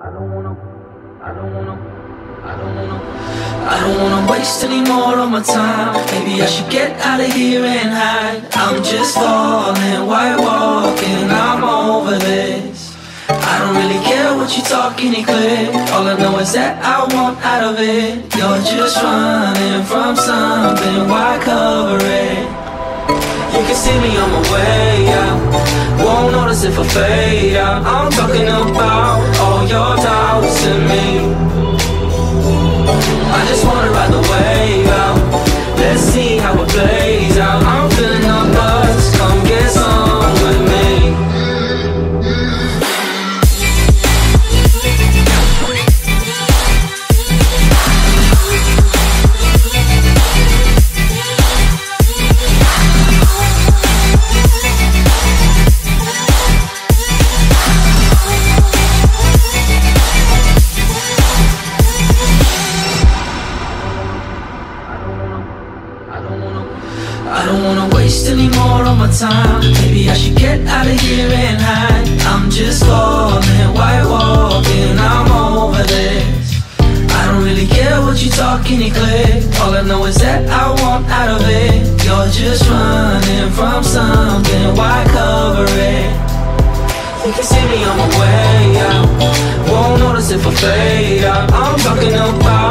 I don't wanna waste any more of my time. Maybe I should get out of here and hide. I'm just falling, white walking, I'm over this. I don't really care what you're talking in clear. All I know is that I want out of it. You're just running from something, why cover it? You can see me on my way out, won't notice if I fade out. I'm talking about all your doubts in me. I just wanna ride the wave out, let's see how it plays out. I'm feeling the buzz, come get some with me. I don't wanna waste any more of my time. Maybe I should get out of here and hide. I'm just falling, white walking, I'm over this. I don't really care what you're talking in clear. All I know is that I want out of it. You're just running from something, why cover it? You can see me on my way out, won't notice if I fade out. I'm talking about